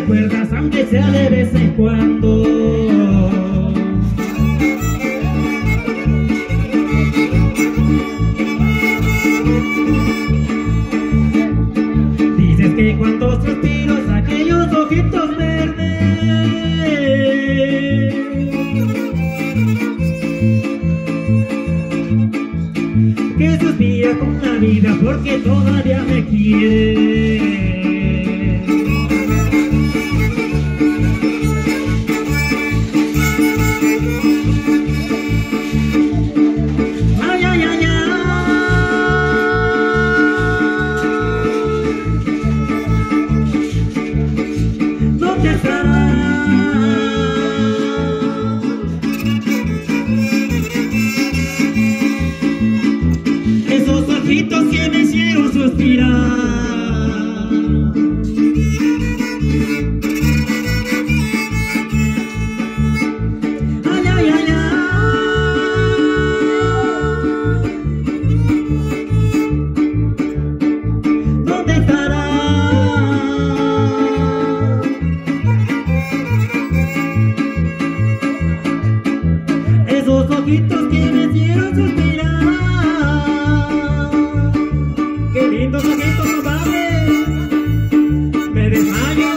recuerdas aunque sea de vez en cuando. Dices que cuando suspiros aquellos ojitos verdes que suspira con la vida porque todavía me quiere. Esos ojitos que me hicieron suspirar. Ay, ay, ay, ay. ¿Dónde estará? Esos ojitos que me hicieron suspirar. Qué lindos ojitos, compadre. Me desmayo.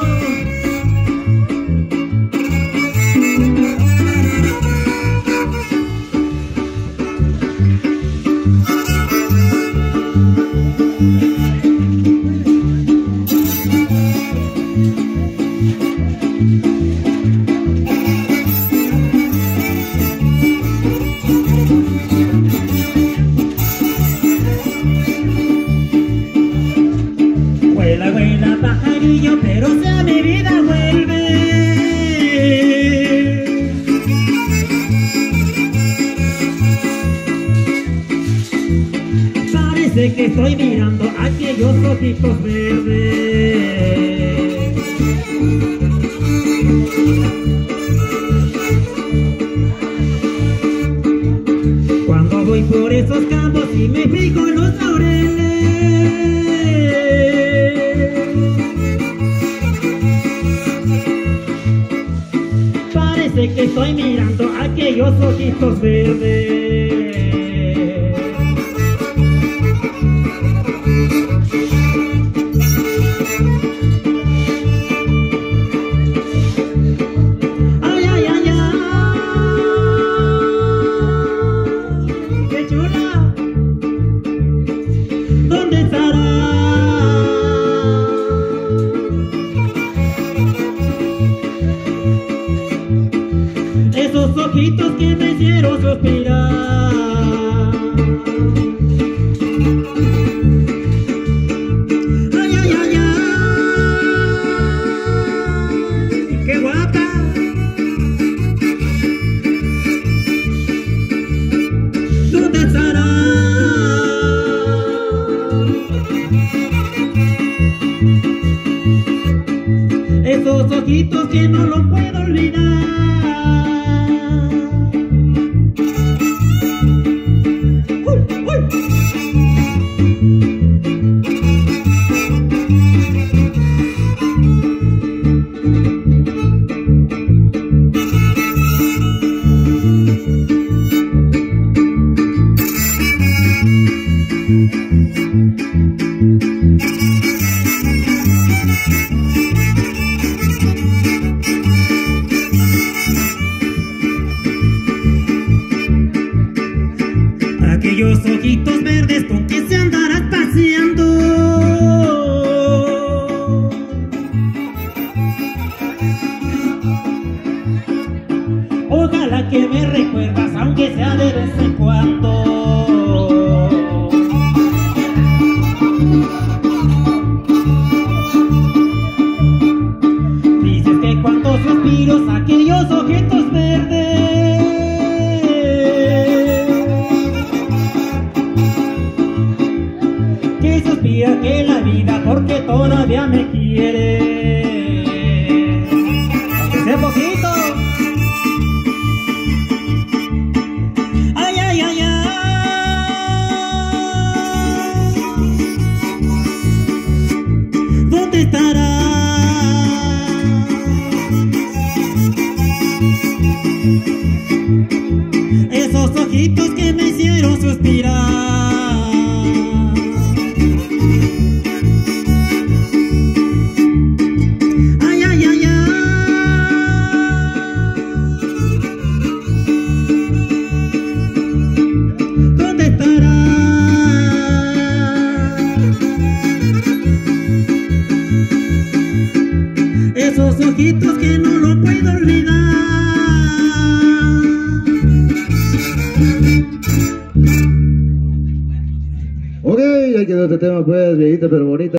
Vuela, vuela, pajarillo, pero sea mi vida vuelve. Parece que estoy mirando aquellos ojitos verdes. Cuando voy por esos campos y me fijo en los laureles, parece que estoy mirando aquellos ojitos verdes. Ay, ay, ay, ay. ¡Qué chula! ¿Dónde estará? Esos ojitos que me hicieron suspirar. Ay, ay, ay, ay. ¡Qué guapa! ¿Dónde estará? Esos ojitos que no los puedo olvidar. Aquellos ojitos verdes con que se andarás paseando. Ojalá que me recuerdas aunque sea de vez en cuando. Dices que cuando suspiros aquellos ojitos verdes que suspira que la vida porque todavía me quiere. Aunque sea poquito. Ay, ay, ay, ay. ¿Dónde estará? esos ojitos que no lo puedo olvidar. Ok, ahí quedó este tema pues, viejita pero bonita.